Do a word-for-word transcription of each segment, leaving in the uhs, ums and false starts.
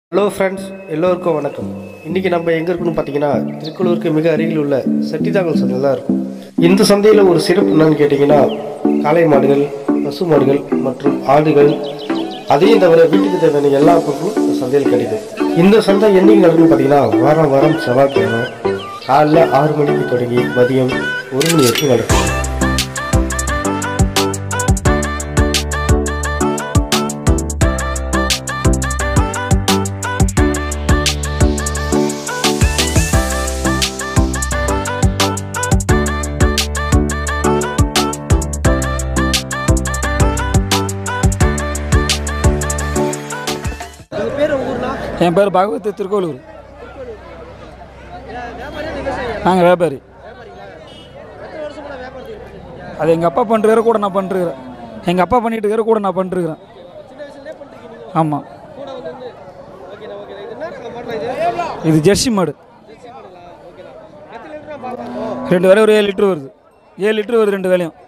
Hello friends, எல்லோருக்கும் வணக்கம். இன்றைக்கி நம்ம எங்கே இருக்குன்னு பார்த்தீங்கன்னா, திருக்கோளூருக்கு மிக அருகில் உள்ள செட்டிதாங்கல் சந்தையில் தான் இருக்கும். இந்த சந்தையில் ஒரு சிறப்பு என்னன்னு கேட்டிங்கன்னா, காளை மாடுகள், பசு மாடுகள் மற்றும் ஆடுகள், அதையும் தவிர வீட்டுக்கு தேவையான எல்லா பொருட்களும் இந்த சந்தையில் கிடைக்கும். இந்த சந்தை என்னைக்கு நடக்குன்னு பார்த்தீங்கன்னா, வாரம் வாரம் செவ்வாய்க்கிழமை காலைல ஆறு மணிக்கு தொடங்கி மதியம் ஒரு மணி வரைக்கும் நடக்கும். என் பேர் பகவத், திருக்கோளூர். நாங்கள் வியாபாரி. அது எங்கள் அப்பா பண்ணுற கூட நான் பண்ணிருக்கிறேன். எங்கள் அப்பா பண்ணிட்டு இருக்கிற கூட நான் பண்ணிருக்கிறேன். ஆமாம், இது ஜெர்சி மாடு. ரெண்டு வேலையும் ஒரு ஏழு லிட்டரு வருது. ஏழு லிட்டரு வருது ரெண்டு வேலையும்.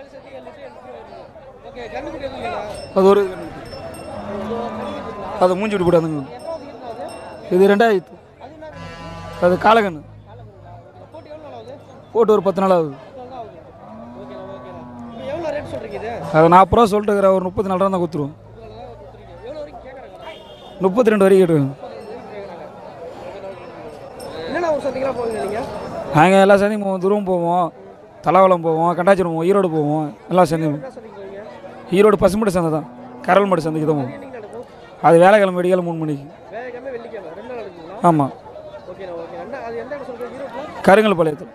அது ஒரு அதை மூஞ்சி விட்டு போடாதுங்க. இது ரெண்டாயிரத்து. அது காலகண்ணு போட்டு ஒரு பத்து நாள் ஆகுது. அதை நாற்பது ரூபா சொல்லிட்டு இருக்கிற ஒரு முப்பத்தி நாலு ரூபா தான் கொடுத்துருவோம். முப்பத்தி ரெண்டு வரைக்கும் கேட்டுருக்கோம். நாங்கள் எல்லா சந்தையும் போவோம். துருவம் போவோம், தலாவலம் போவோம், கண்டாச்சிரம் போவோம், ஈரோடு போவோம். எல்லா சந்தையும். ஈரோடு பசுமட்டு சந்தை தான், கரல் மாடு சந்தைக்கு தான் போவோம். அது வேலைக்கிழமை வெடிக்கால மூணு மணிக்கு. ஆமாம், கருங்கல் பாளையத்தில்.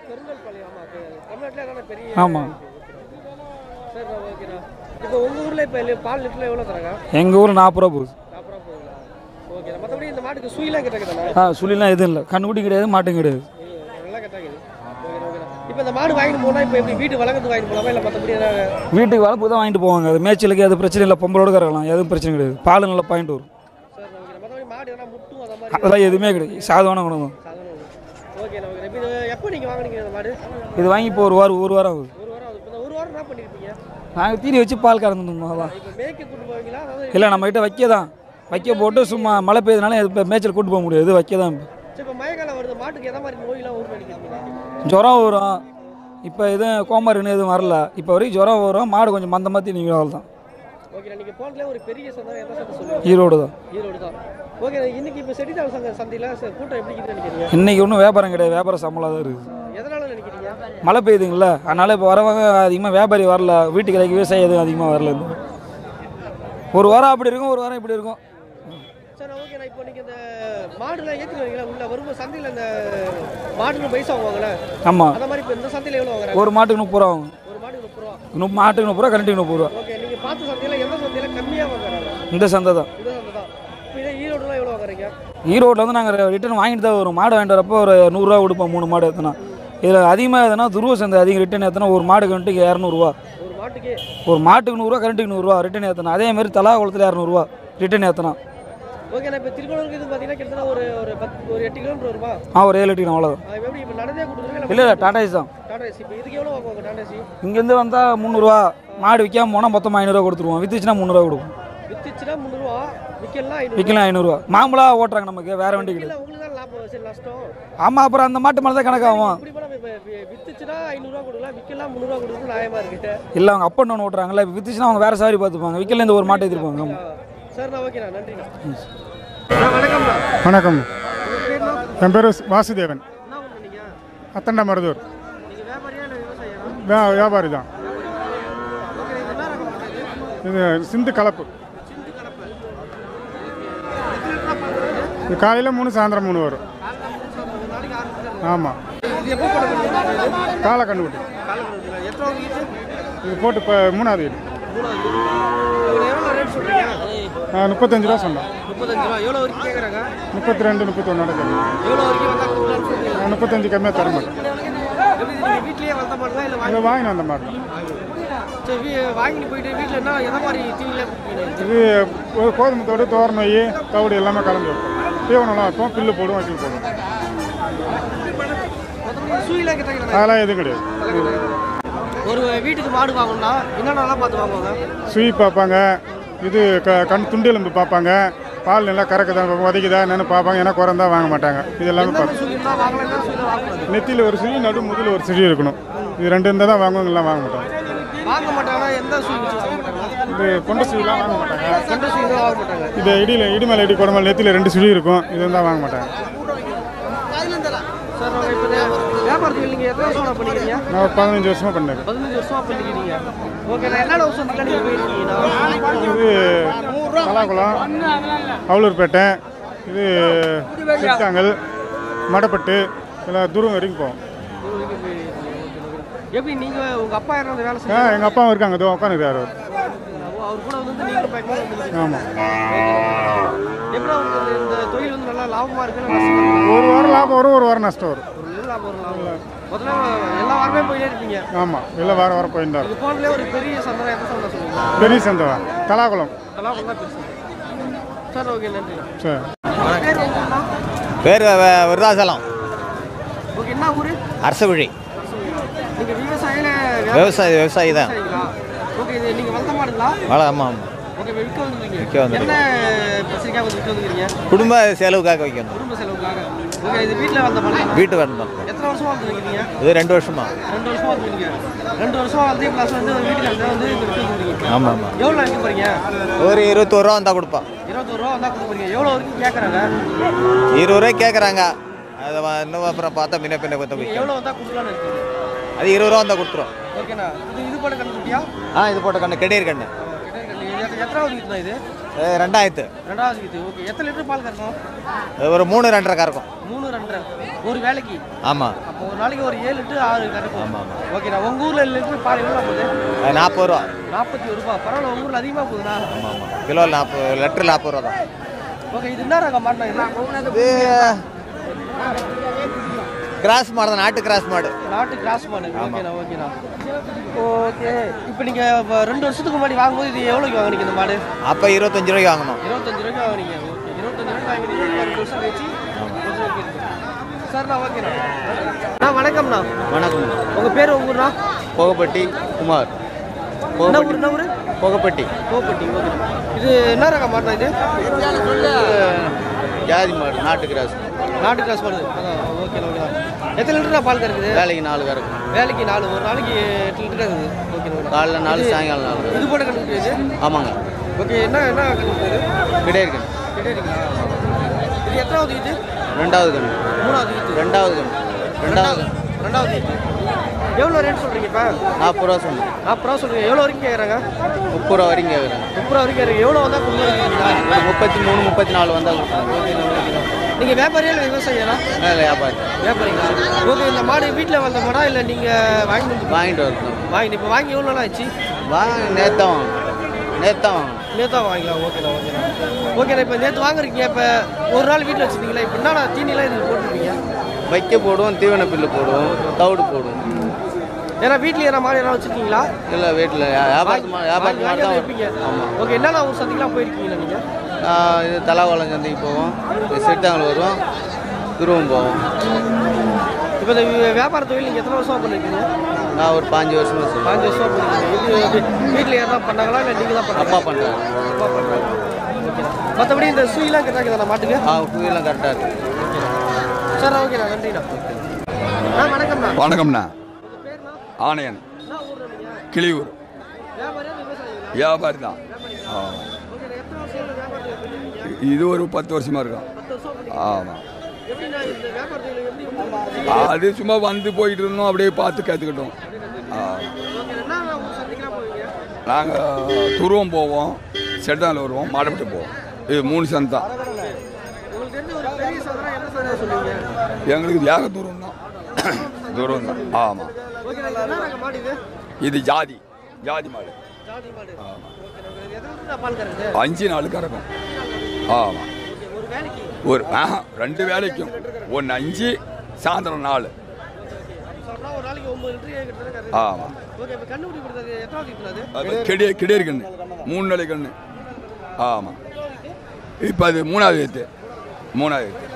ஆமாம், எங்கள் ஊரில் நாற்பது ரூபா போகுது. ஆ சுழிலாம் எதுவும் இல்லை. கண்ணுக்குட்டி கிடையாது, மாட்டும் கிடையாது. வீட்டுக்கு வளர்ப்பு தான் வாங்கிட்டு போவாங்க. அது மேய்ச்சலுக்கு எது பிரச்சனை இல்லை. பொம்பளோட கறக்கலாம், எதுவும் பிரச்சனை கிடையாது. பால் நல்லா பாயிண்ட் வரும். அதெல்லாம் எதுவுமே கிடையாது. சாதமான குணம். இது வாங்கி இப்போ ஒரு வாரம் ஒரு வாரம் ஆகுது. நாங்கள் தீனி வச்சு பால் கறந்துருந்தோம். அதான் இல்லை, நம்ம கிட்ட வைக்க தான். வைக்க போட்டு சும்மா மழை பெய்யுதுனால இப்போ மேய்ச்சல் கூட்டு போக முடியாது. வைக்க தான். ஜுரம் வரும். இப்போ எதுவும் கோமாரின்னு எதுவும் வரல. இப்போ வரைக்கும் ஜுரம் வரும். மாடு கொஞ்சம் மந்த மாற்றி நீங்கள் அவ்வளோ தான். ஈரோடு தான். இன்னைக்கு ஒன்றும் வியாபாரம் கிடையாது. வியாபாரம் சம்பளம் தான் இருக்குது. மழை பெய்யுதுங்களா, அதனால இப்போ வரவங்க அதிகமாக வியாபாரி வரல. வீட்டுக்கு கிடைக்க விவசாயம் எதுவும் அதிகமாக வரல. ஒரு வாரம் அப்படி இருக்கும், ஒரு வாரம் இப்படி இருக்கும். ஆமாம், ஒரு மாட்டுக்கு முப்பது ரூபா ஆகும். மாட்டுக்கு முப்பது ரூபா, கரண்ட்டுக்கு முப்பது ரூபா. இந்த சந்தை தான். ஈரோட்டில் வந்து நாங்கள் ரிட்டர்ன் வாங்கிட்டு தான் வரும். மாடு வாங்கிட்டு வரப்போ ஒரு நூறுரூவா கொடுப்போம். மூணு மாடு எத்தனா. இதில் அதிகமாக எதுனா துருவ சந்தை அதிகம். ரிட்டர்ன் ஏற்றினா ஒரு மாடு கரண்ட்டுக்கு இரநூறுவா. ஒரு மாட்டுக்கு நூறுரூவா, கரண்ட்டுக்கு நூறுரூவா ரிட்டர்ன் ஏற்றினா. அதேமாதிரி தலா குளத்தில் இரநூறுவா ரிட்டர்ன் ஏற்றினா. ஆ ஒரு ஏழு எட்டு அவ்வளோதான். இல்லை இல்லை, டாடாஸ் தான். இங்கேருந்து வந்தால் முந்நூறுரூவா. மாடு விற்காம போனால் மொத்தமாக ஐநூறுரூவா கொடுத்துருவோம். விற்றுச்சுன்னா முந்நூறுரூவா கொடுக்கும். விற்கலாம் ஐநூறுரூவா. மாம்பழம் ஓட்டுறாங்க நமக்கு, வேற வண்டி கிடையாது. ஆமாம், அப்புறம் அந்த மாட்டு மேலே தான் கணக்காகும். இல்லை, அவங்க அப்பா ஒன்று ஓட்டுறாங்கல்ல. விற்றுச்சுன்னா அவங்க வேற சாரி பார்த்துப்பாங்க. விற்கல இந்த ஒரு மாட்டை எடுத்துருப்பாங்க. வணக்கம், என் பேர் வாசுதேவன். அத்தண்டா மருதூர். வியாபாரி தான். இது சிந்து கலப்பு. இது காலையில் மூணு, சாயந்தரம் மூணு வரும். ஆமாம், காலை கண்டுபிடி. இது போட்டு இப்போ மூணாவது வீடு. முப்பத்தஞ்சு ரூபா சொன்னேன். முப்பத்தி ரெண்டு முப்பத்தி ஒன்னோட முப்பத்தஞ்சு கம்மியாக தர மாட்டேன். இதை வாங்கின அந்த மாதிரி இது ஒரு கோதுமை தோடு, தோரணை, தவிடு எல்லாமே கலந்து வைப்போம். தீவனம்லாம் வைப்போம். பில்லு போடுவோம், வைக்கல் போடுவோம். அதெல்லாம் எதுவும் கிடையாது. ஒரு வீட்டுக்கு மாடு வாங்கணும்னா என்னென்னலாம் பார்த்து வாங்குவாங்க? சுயி பார்ப்பாங்க, இது க கண் துண்டெலும்பு பார்ப்பாங்க, பால் நல்லா கறக்குதான் உதைக்குதா என்னென்னு பார்ப்பாங்க. ஏன்னா குறந்தா வாங்க மாட்டாங்க. இது எல்லாமே நெத்தியில் ஒரு சுழி நடு முதுகில் ஒரு சுழி இருக்கணும். இது ரெண்டு இருந்தால் தான் வாங்குவாங்க, எல்லாம் வாங்க மாட்டாங்க. வாங்க மாட்டாங்கன்னா எந்த சுழி வாங்க மாட்டாங்க? இது கொண்ட சுழிலாம் வாங்க மாட்டாங்க. கொண்ட சுழி தான் வாங்க மாட்டாங்க. இது இடியில் இடி மேலே இடி குடமல் நெத்தியில் ரெண்டு சுழி இருக்கும். இது இருந்தால் வாங்க மாட்டாங்க. சார் இப்போ வியாபாரத்தில் நீங்கள் எத்தனை வருஷம் பண்ணிக்கிறீங்க? நான் ஒரு பதினஞ்சு வருஷமாக பண்ணேன். பதினஞ்சு வருஷமா பண்ணிக்கிறீங்க. ஓகே, நான் என்னென்ன வருஷத்துக்கு நீங்கள் போயிருக்கீங்கன்னா? இது கலாக்குளம், அவலூர்பேட்டை, இது சிறுத்தாங்கல், மடப்பட்டு எல்லாம் தூரம் வரைக்கும் போவோம். எப்படி நீங்கள் உங்கள் அப்பா யாரும் வேலை ஆ செய்ய? எங்கள் அப்பாவும் இருக்காங்க, இதோ உட்காந்துருக்காரு அவர். அவர் கூட வந்து நீங்கள் பார்க்கணும். ஆமாம். எப்படி உங்களுக்கு இந்த தொழில் வந்து நல்லா லாபமாக இருக்குது? ஒரு வாரம் லாபம் வரும், ஒரு வாரம் நஷ்டம் வரும். ஒரு லாபம் வரும். லாபம் முதல்ல எல்லா வாரமே போயிட்டே இருப்பீங்க. ஆமாம், இல்லை வாரம் வாரம் போயிருந்தார். இது போனதுலேயே ஒரு பெரிய சந்தை எத்தனை சந்தை சொல்லுவீங்க? பெரிய சந்தவா கலாக்குளம். கலாக்குளம் தான் பெருசு. சார் ஓகே, நன்றி. சரி. பேர் உங்கண்ணா? பேர் விருதாசலம். ஓகே, என்ன ஊர்? அரசகுழி. நீங்கள் விவசாயில விவசாயி விவசாயி தான். ஓகே, இது நீங்கள் வளர்த்த மாடுங்களா? வள ஆமாம் ஆமாம். ஓகே, விற்க வந்துருக்கீங்க. விற்க வந்துருக்கீங்க. என்ன பிரச்சனைக்காக வந்து விற்க வந்துருக்கீங்க? குடும்ப செலவுக்காக வைக்கணும். குடும்ப செலவுக்காக. ஓகே, இது வீட்டில் வளர்த்த மாடு? வீட்டு வரணும். எத்தனை வருஷமா வந்துருக்கீங்க? இது ரெண்டு வருஷமா. ரெண்டு வருஷமா வந்துருக்கீங்க. ரெண்டு வருஷமா வந்து ப்ளஸ் வந்து வீட்டுக்கு வந்து வந்து இது விற்க வந்துருக்கீங்க. ஆமாம் ஆமாம். எவ்வளோ விற்க போறீங்க? ஒரு இருபத்தோரு ரூபா வந்தால் கொடுப்பான். இருபத்தோரு ரூபா வந்தால் கொடுக்க போறீங்க. எவ்வளோ வரைக்கும் கேட்குறாங்க? இருபது ரூபாய்க்கு கேட்குறாங்க. அதை வ- இன்னும் அப்புறம் பார்த்தா முன்ன பின்ன கொத்த நீங்கள் வைக்கும். எவ்வளோ வந்தால் கொடுக்கலான்னு இருக்கீங்க? அது இருபது ரூபா வந்தால் கொடுத்துரும். ஓகேண்ணா, இது இது போட கண்டுபிடியா? ஆ இது போட்ட கண்ணு கெடியர் கண்ணு. எத்தனாவது வீட்டு இது? இது ரெண்டாயிரத்து. ரெண்டாவது வீட்டு. ஓகே, எத்தனை லிட்டர் பால் கறக்கும்? இது ஒரு மூணு ரெண்டரை கறக்கும். மூணு ரெண்டரை ஒரு வேலைக்கு. ஆமாம். அப்போ ஒரு நாளைக்கு ஒரு ஏழு லிட்டர் ஆறு கறக்கும். ஆமாம் ஆமாம். ஓகேண்ணா, உங்கள் ஊரில் லிட்டர் பால் எவ்வளோ போகுது? அது நாற்பது ரூபா. நாற்பத்தி ஒரு ரூபா. பரவாயில்ல, உங்கள் ஊரில் அதிகமாக போகுதுண்ணா. ஆமாம் ஆமாம். கிலோ நாற்பது லிட்டர் நாற்பது ரூபா தான். ஓகே, இது என்ன ரகம் மாட்டினா? இது கிராஸ் மாடு தான், நாட்டு கிராஸ் மாடு. நாட்டு கிராஸ் மாடு. ஓகேண்ணா ஓகேண்ணா. ஓகே, இப்போ நீங்கள் ரெண்டு வருஷத்துக்கு முன்னாடி வாங்கும்போது இது எவ்வளோக்கு வாங்குனீங்க இந்த மாடு? அப்போ இருபத்தஞ்சு ரூபாய்க்கு வாங்கணும். இருபத்தஞ்சு ரூபாய்க்கு வாங்குனீங்க. ஓகே, இருபத்தஞ்சு ரூபாய்க்கு வாங்குனீங்க. ரெண்டு வருஷம் கழிச்சு சார்ண்ணா. ஓகேண்ணா. அண்ணா வணக்கம்ண்ணா. வணக்கம். உங்கள் பேர் உங்கள் ஊர்ண்ணா? போகப்பட்டி குமார். என்ன ஊர்? என்ன ஊர்? போகப்பட்டி. கோப்பட்டி. ஓகே, இது என்ன ரகம் மாட்டினா இது? ஜாதி மாடு, நாட்டு கிராஸ். நாட்டு கிராஸ் மாடு. அதான். Okay okay. எத்தனை லிட்டர் பால் கறக்குது? வேலைக்கு நாலு கறக்கும். வேலைக்கு நாலு. ஒரு நாளைக்கு எட்டு லிட்டர் கறக்குது. Okay okay. காலைல நாலு, சாயங்காலம் நாலு. இது போட்ட கணக்கு இது? ஆமாங்க. ஓகே, என்ன என்ன கணக்கு இது? கிடையாது கண்ணு. கிடையாதுங்களா? இது எத்தனாவது இது? ரெண்டாவது கண்ணு. மூணாவது இது. ரெண்டாவது கண்ணு. ரெண்டாவது ரெண்டாவது இது. எவ்வளோ ரேட் சொல்கிறீங்க இப்போ? நாற்பது ரூபா சொன்னேன். நாற்பது ரூபா சொல்கிறீங்க. எவ்வளோ வரைக்கும் கேட்குறாங்க? முப்பது ரூபா வரைக்கும் கேட்குறேன். முப்பது ரூபா வரைக்கும் கேட்குறீங்க. எவ்வளோ வந்தால் கொடுக்குறீங்களா? முப்பத்தி மூணு முப்பத்தி நாலு வந்தால் நீங்கள் வியாபாரியா இல்லை விவசாயியா? வியாபாரி வியாபாரிங்களா? ஓகே, இந்த மாடு வீட்டில் வந்த மாடா இல்லை நீங்கள் வாங்கிட்டு வந்து? வாங்கிட்டு வரணும். வாங்கிட்டு இப்போ வாங்கி எவ்வளோ நாள் ஆச்சு? வாங்க நேத்தான் வாங்கணும். நேத்தான் வாங்கணும். நேற்று வாங்கிக்கலாம். ஓகேண்ணா ஓகேண்ணா. ஓகேண்ணா, இப்போ நேற்று வாங்குறீங்க. இப்போ ஒரு நாள் வீட்டில் வச்சுருந்தீங்களா? இப்போ என்னண்ணா தீனிலாம் இதுக்கு போட்டுருக்கீங்க? வைக்க போடுவோம், தீவன பில்லு போடுவோம், தவிடு போடுவோம். ஏன்னா வீட்டில் ஏன்னா மாடு எல்லாம் வச்சுருக்கீங்களா? இல்லை வீட்டில் வியாபாரத்து மா வியாபாரத்து மாதிரி தான் வைப்பீங்க. ஆமாம். ஓகே, என்னண்ணா ஒரு சந்தைக்கெலாம் போயிருக்கீங்களா நீங்கள்? இது தலாவளம் சந்தைக்கு போவோம், செட்டாங்கல் வருவோம், துருவம் போவோம். இப்போ இந்த வி- வியாபார தொழில் நீங்கள் எத்தனை வருஷமாக பண்ணிருக்கீங்க? நான் ஒரு பாஞ்சு வருஷமா சொல்லுவேன். பாஞ்சு வருஷமாக பண்ணிருக்கீங்க. இது வீட்டில் யாராவது பண்ணாங்களா இல்லை நீங்கள் தான் பண்ண? அப்பா பண்ணுறாரு. அப்பா பண்ணுறாங்க. ஓகேண்ணா. மற்றபடி இந்த சுயிலாம் கேட்டாங்க மாட்டுக்கு? ஆ புயலாம் கரெக்டாக இருக்கு. சார் ஓகேண்ணா, நன்றிண்ணா. அண்ணா வணக்கம்ண்ணா. வணக்கம்ண்ணா. உங்கள் பேர்ண்ணா? ஆணையன், என்ன ஊர்ண்ணா நீங்கள்? கிளியூர். வியாபாரியா விவசாயிங்களா? வியாபாரி தான். ஆ. ஓகேண்ணா, எத்தனை வருஷம் வியாபாரத்தில் பண்ணிருக்கீங்க? இது ஒரு பத்து வருஷமா இருக்கும். பத்து வருஷம் பண்ணிருக்கீங்க. ஆமாம். எப்படிண்ணா இந்த வியாபாரத்தில் எப்படி உங்களுக்கு? அது சும்மா வந்து போயிட்டு இருந்தோம், அப்படியே பார்த்து கற்றுக்கிட்டோம். ஆ. ஓகே, என்ன ஊர் சந்தைக்கெலாம் போவீங்க? நாங்கள் துருவம் போவோம், செட்டால் வருவோம், மாடப்பட்டு போவோம். இது மூணு சந்தை தான். உங்களுக்கு தெரிஞ்ச ஒரு பெரிய சந்தை என்ன சந்தை சொல்லுவீங்க? எங்களுக்கு தியாக தூரம் தான். தூரம் தான். ஆமாம். ஓகே, என்ன ரகம் மாடு இது? இது ஜாதி ஜாதி மாடு. ஜாதி மாடு. ஆமாம். Okay, okay. எத்தனை லிட்டர் பால் கறக்குது? அஞ்சு நாள் கறக்கும். ஆமாம். ஓகே, ஒரு வேலைக்கு? ஒரு ஆஹா ரெண்டு வேலைக்கும். ஒன்று அஞ்சு, சாயந்தரம் நாலு. சொன்னா ஒரு நாளைக்கு ஒன்பது லிட்டர் ஏழு லிட்டர் கறக்குது. ஆமாம். ஓகே, இப்போ கண்டுபிடி கொடுத்தது எத்தனாவது லிட்டர் அது? அது கெடிய கெடியர் கண்ணு, மூணு நாளை கண்ணு. ஆமாம். இப்போ அது மூணாவது ஏத்து. மூணாவது ஏத்து.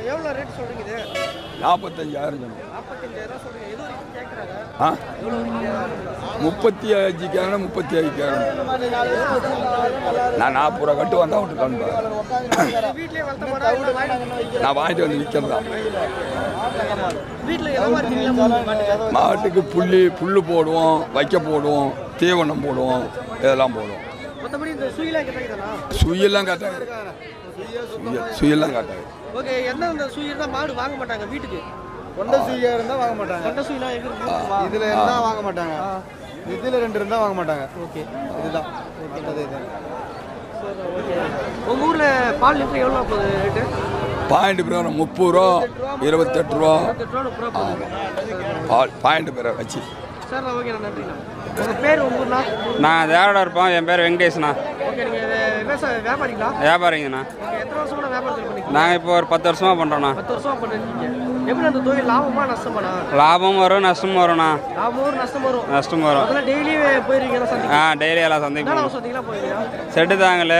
எவ்வளோ ரேட் சொல்கிறீங்க இது? நாற்பத்தஞ்சாயிரம் சொன்னோம். நாற்பத்தஞ்சாயிரம் சொல்கிறீங்க. எது வரைக்கும் கேட்குறாங்க? ஆ முப்பத்தி அஞ்சு கேரணும் முப்பத்தி ஐந்து கேரணும் நான் நாற்பது ரூபா கட்டு வந்தால் விட்டு காண்பேன். வீட்டிலே வளர்த்த மாடா இல்லை வாங்கி- நான் வாங்கிட்டு வந்து விற்கிறதா. வீட்டில் எதை மாதிரி தீனிலாம் போடுவீங்க மாட்டுக்கு? மாட்டுக்கு புள்ளி புல்லு போடுவோம், வைக்க போடுவோம், தீவனம் போடுவோம், இதெல்லாம் போடுவோம். மற்றபடி இந்த சுயிலாம் கேட்டாங்கண்ணா. சுயெல்லாம் காட்டாது, சுயெல்லாம் காட்டாது. ஓகே, என்ன இந்த சுயி இருந்தால் மாடு வாங்க மாட்டாங்க வீட்டுக்கு? கொண்ட சுய்யா இருந்தால் வாங்க மாட்டாங்க. கொண்ட சுயிலாம் எங்கே இருக்கு? இதில் இருந்தால் வாங்க மாட்டாங்க. இதில் ரெண்டு இருந்தால் வாங்க மாட்டாங்க. ஓகே, இதுதான் மற்றது இதுதான். ஓகே. உங்கள் ஊரில் பால் லிட்டர் எவ்வளோ போகுது ரேட்டு? பாயிண்ட் பிரகாரம் முப்பது ரூபா, இருபத்தெட்டு ரூபா இருபத்தெட்டு ரூபா முப்பது ரூபா போகுது. பால் பாயிண்ட் பிரகாரம் வச்சு. சார் ஓகேண்ணா, நன்றிண்ணா. உங்கள் பேர் உங்கள் ஊர்னா? நான் தேவடா இருப்போம். என் பேர் வெங்கடேஷ்ண்ணா. ஓகே, நீங்கள் விவசாய வியாபாரிங்களா? வியாபாரிங்கண்ணா. ஓகே, எத்தனை வருஷம் கூட வியாபாரத்தில் பண்ணிக்கலாம்? நாங்கள் இப்போ ஒரு பத்து வருஷமாக பண்ணுறோண்ணா. பத்து வருஷமாக பண்ணிருக்கீங்க. எப்படி அந்த தொழில் லாபமா நஷ்டமாண்ணா? லாபம் வரும், நஷ்டம் வரும்ண்ணா. லாபம் வரும், நஷ்டம் வரும். நஷ்டம் வரும். அதெல்லாம் டெய்லி போயிருக்கீங்களா சந்தைக்கு? ஆ டெய்லி எல்லாம் சந்தைக்கு என்ன போகணும். சந்தைக்கெல்லாம் போயிருக்கீங்களா? செட்டு தாங்கல்,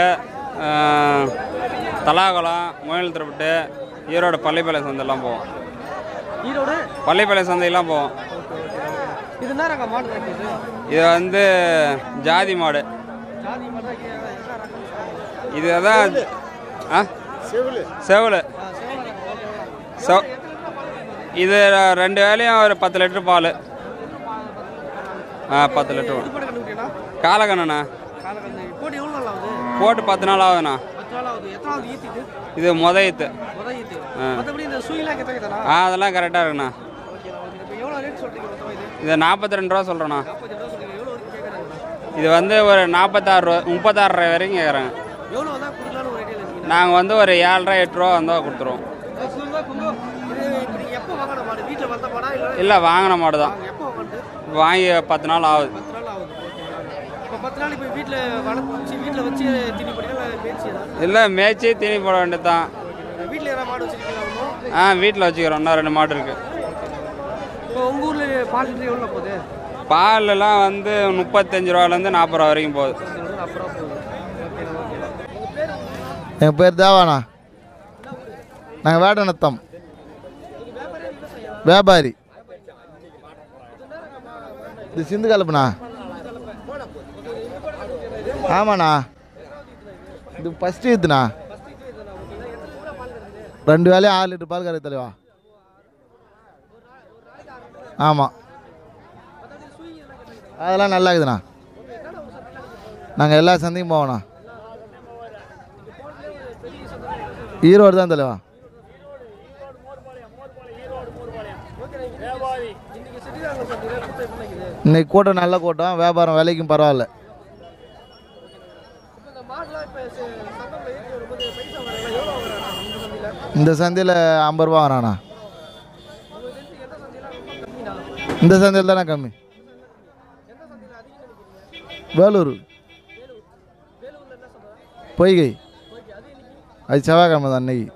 தலாகுளம், முயல் திருப்பட்டு, ஈரோடு பள்ளிப்பாளையம் சந்தையெல்லாம் போவோம். ஈரோடு பள்ளிப்பாளையம் சந்தையெல்லாம் போவோம். இது என்ன ரகம் மாடு இருக்குது? இது வந்து ஜாதி மாடு. ஜாதி மாடு தான். என்ன ரகம்? இது தான் ஆ செவல். செவ் இது ரெண்டு வேலையும் ஒரு பத்து லிட்டர் பால். ஆ பத்து லிட்டர் இது போட்டு கண்டுபிடிக்கா? காலக்கண்ணண்ணா. காலக்கண்ணு போட்டு எவ்வளோ நாள் ஆகுது? போட்டு பத்து நாள் ஆகுதுண்ணா. பத்து நாள் ஆகுது. எத்தனை நாள் ஈத்திட்டு? இது முதயத்து. முதல் ஈத்து. மற்றபடி இந்த சுயிலாம் கேட்டாங்கண்ணா. ஆ அதெல்லாம் கரெக்டாக இருக்குண்ணா. ஓகேண்ணா, ஓகே. இப்போ எவ்வளோ ரேட் சொல்கிறீங்க மொத்தமாக இது? இது நாற்பத்தி ரெண்டு ரூபா சொல்கிறேண்ணா. நாற்பத்தெட்டு ரூபா சொல்கிறீங்க. எவ்வளோ வரைக்கும் கேட்குறாங்கண்ணா? இது வந்து ஒரு நாற்பத்தாறு ரூபா முப்பத்தாறு ரூபா வரைக்கும் கேட்குறாங்க. எவ்வளோ வந்தால் கொடுக்கலான்னு ஒரு ஐடியா இருக்கீங்க? நாங்கள் வந்து ஒரு ஏழு ரூபா எட்டு ரூபா வந்தால் கொடுத்துருவோம். இது இப்போ நீங்கள் எப்போ வாங்கின மாடு? வீட்டில் வளர்த்த மாடா இல்லை இல்லை வாங்கின மாடு தான். எப்போ வாங்கினது? வாங்கி பத்து நாள் ஆகுது. பத்து நாள் ஆகுது. இப்போ பத்து நாள் இப்போ வீட்டில் வளர்த்து வீட்டில் வச்சு திணி போட்டீங்களா பேச்சு தான்? இல்லை மேய்ச்சி தீனி போட வேண்டியது தான். வீட்டில் யாராவது மாடு வச்சுருக்கீங்களா ஒன்றும்? ஆ வீட்டில் வச்சுக்கிறோம். இன்னும் ரெண்டு மாடு இருக்குது. இப்போ உங்கள் ஊரில் பால் லிட்டர் எவ்வளோ போகுது? பாலெல்லாம் வந்து முப்பத்தஞ்சு ரூபாலேருந்து நாற்பது ரூபா வரைக்கும் போகுது. அப்புறம் போகுது. ஓகேண்ணா, ஓகேண்ணா. எங்கள் பேர் தேவாண்ணா. நாங்கள் வேடநத்தம் வியாபாரி. இது சிந்து கலப்புண்ணா. ஆமாண்ணா, இது ஃபஸ்ட்டு ஈத்துண்ணா. ரெண்டு வேலையும் ஆறு லிட்டர் பால் கறக்கு தலைவா. ஆமாம், அதெல்லாம் நல்லா இருக்குதுண்ணா. நாங்கள் எல்லா சந்தையும் போவோண்ணா. ஈரோடு தான் தலைவா. இன்னைக்கு கூட்டம் நல்ல கூட்டம், வியாபாரம் விலைக்கும் பரவாயில்ல. இந்த சந்தையில் ஐம்பது ரூபா வராண்ணா. இந்த சந்தையில் தானே கம்மி. வேலூர் பொய்கை, அது செவ்வாய்க்கிழமை தான் அன்னைக்கு.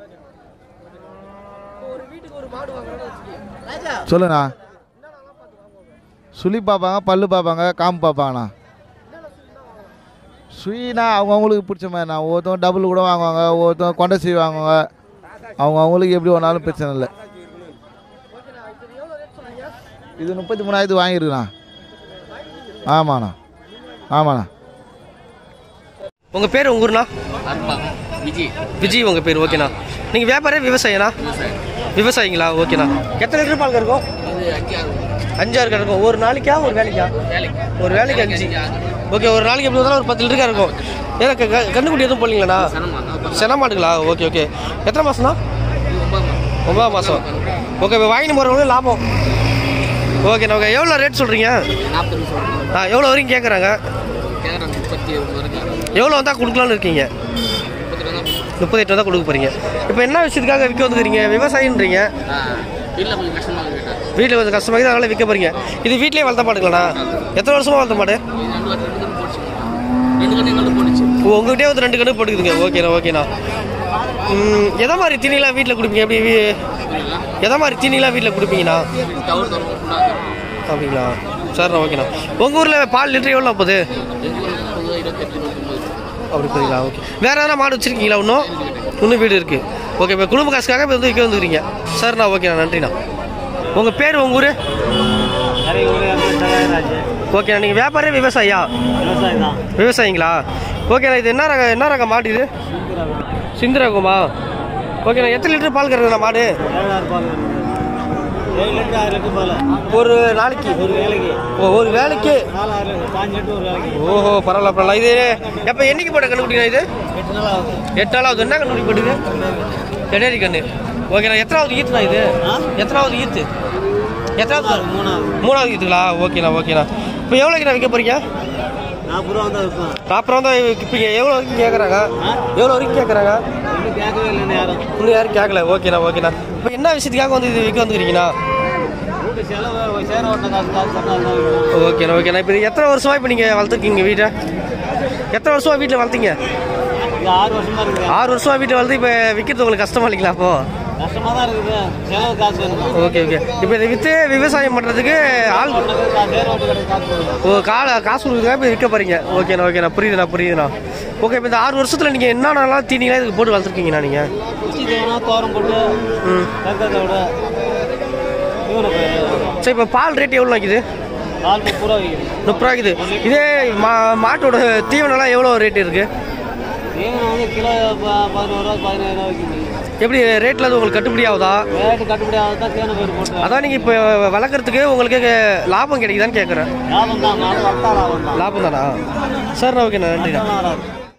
சொல்லுண்ணா. சுழி பார்ப்பாங்க, பல்லு பார்ப்பாங்க, காம்பு பார்ப்பாங்கண்ணா. சுயினா அவங்கவுங்களுக்கு பிடிச்ச மாதிரிண்ணா. ஒவ்வொருத்தவங்க டபுள் கூட வாங்குவாங்க, ஒவ்வொருத்தவங்க கொண்டை சுய் வாங்குவாங்க. அவங்க அவங்களுக்கு எப்படி ஒன்றாலும் பிரச்சனை இல்லை. இது முப்பத்தி மூணாயிரத்து வாங்கியிருக்குண்ணா. ஆமாண்ணா, ஆமாண்ணா. உங்கள் பேர் உங்கள் ஊர்ண்ணா? விஜய். விஜய் உங்கள் பேர். ஓகேண்ணா. நீங்கள் வியாபாரம் விவசாயண்ணா? விவசாயிங்களா? ஓகேண்ணா. எத்தனை லிட்டர் பால் இருக்கும்? அஞ்சாறு இருக்கும். ஒரு நாளைக்கா ஒரு வேலைக்கா? ஒரு வேலைக்கு அஞ்சு. ஓகே, ஒரு நாளைக்கு எப்படி இருந்தாலும் ஒரு பத்து லிட்டருக்கா இருக்கும். ஏன்னா கண்ணுக்குட்டி எதுவும் போடலீங்களாண்ணா? சென மாட்டுங்களா? Okay okay. எத்தனை மாதம்ண்ணா? ஒன்பதாம் மாதம். ஓகே, இப்போ வாங்கிட்டு போகிறவங்களும் லாபம். ஓகேண்ணா. ஓகே, எவ்வளோ ரேட் சொல்கிறீங்க? ஆ எவ்வளோ வரைக்கும் கேட்குறாங்க? எவ்வளோ வந்தால் கொடுக்கலான்னு இருக்கீங்க? முப்பத்தெட்டு வந்தால் கொடுக்க போகிறீங்க. இப்போ என்ன விஷயத்துக்காக விற்க வந்துக்கிறீங்க? விவசாயின்றீங்க. வீட்டில் கொஞ்சம் கஷ்டமாக அதனால விற்க போகிறீங்க. இது வீட்டிலே வளர்த்த மாட்டுங்களாண்ணா? எத்தனை வருஷமாக வளர்த்த மாடு? ஓ, உங்கள்கிட்டே வந்து ரெண்டு கணக்கு போட்டுக்குதுங்க. ஓகேண்ணா, ஓகேண்ணா. எதை மாதிரி தீனிலாம் வீட்டில் கொடுப்பீங்க? எப்படி எதை மாதிரி தீனிலாம் வீட்டில் கொடுப்பீங்கண்ணா? அப்படிங்களா? சரிண்ணா, ஓகேண்ணா. உங்கள் ஊரில் பால் லிட்டர் எவ்வளோ போகுது? அப்படி போகிறீங்களா? ஓகே. வேறு எதனா மாடு வச்சுருக்கீங்களா? இன்னும் இன்னும் வீடு இருக்குது. ஓகே, இப்போ குடும்ப காசுக்காக இப்போ வந்து விற்க வந்துக்கிறீங்க. சரிண்ணா, ஓகேண்ணா, நன்றிண்ணா. உங்கள் பேர், உங்கள் ஊர்? ஓகேண்ணா, நீங்கள் வியாபாரியா விவசாயியா? விவசாயிங்களா? ஓகேண்ணா, இது என்ன ரகம் என்ன ரகம் மாடு இது? சிந்து ரகமா? ஓகேண்ணா, எத்தனை லிட்டர் பால் கறக்குதுண்ணா மாடு? ஒரு நாளைக்கு? ஓ, ஒரு வேலைக்கு? ஓஹோ, பரவாயில்ல பரவாயில்ல. இது எப்போ என்னைக்கு போட்ட கண்டுபிடிக்கணும்? இது எட்டு நாளாவது. என்ன கண்டுபிடி போட்டுது? எடேரி கண்ணு. ஓகேண்ணா, எத்தனாவது ஈத்துண்ணா இது? எத்தனாவது ஈத்து? எத்தனாவது? மூணாவது. மூணாவது ஈத்துங்களா? ஓகேண்ணா, ஓகேண்ணா. இப்போ எவ்வளோக்குண்ணா விற்க போகிறீங்க? நாற்பது ரூபா தான் விற்பேன். நாற்பது ரூபா தான் விற்பீங்க. எவ்வளோ வரைக்கும் கேட்குறாங்க? எவ்வளோ வரைக்கும் கேட்குறாங்க? கேட்கவே இல்லை யாரும். இன்னும் யாரும் கேட்கல. ஓகேண்ணா, ஓகேண்ணா. இப்போ என்ன விஷயத்துக்காக வந்து இது விற்க வந்துக்கிறீங்களா? ஓகேண்ணா, ஓகேண்ணா. இப்போ எத்தனை வருஷமா இப்போ நீங்கள் வளர்த்துருக்கீங்க வீட்டை? எத்தனை வருஷமா வீட்டில் வளர்த்தீங்க? ஆறு வருஷமா இருக்குது. ஆறு வருஷமா வீட்டில் வளர்த்து இப்போ விற்கிறது உங்களுக்கு கஷ்டமா இல்லைங்களா? அப்போ கஷ்டமாக தான் இருக்குது. செலவு காசு. Okay, okay. இப்போ இதை விற்று விவசாயம் பண்ணுறதுக்கு ஆள் ஓ கால காசு கொடுக்குறதுக்காக இப்போ விற்க போகிறீங்க. ஓகேண்ணா, ஓகேண்ணா, புரியுதுண்ணா, புரியுதுண்ணா. ஓகே, இப்போ இந்த ஆறு வருஷத்தில் நீங்கள் என்னென்னலாம் தீனிங்களா இதுக்கு போட்டு வளர்த்துருக்கீங்கண்ணா நீங்கள்? தோரம் போட்டு ம் சரி. இப்போ பால் ரேட் எவ்வளோ ஆகுது? பால் முப்பது ரூபா விற்குது. முப்பது ரூபா விற்குது. இதே மா மாட்டோட தீவனம்லாம் எவ்வளோ ரேட் இருக்குது? தீவனம் வந்து கிலோ பதினோரு ரூபா பதினாயிரம் ரூபா விற்குது. எப்படி ரேட்டில் அது உங்களுக்கு கட்டுப்படி ஆகுதா? ரேட்டு கட்டுப்படி ஆகுது தான் தேனை போயிட்டு போட்டு. அதான் நீங்கள் இப்போ வளர்க்குறதுக்கு உங்களுக்கு லாபம் கிடைக்குதான்னு கேட்குறேன். லாபம் தான். லாபம் தானா? சார், ஓகேண்ணா, நன்றிண்ணா.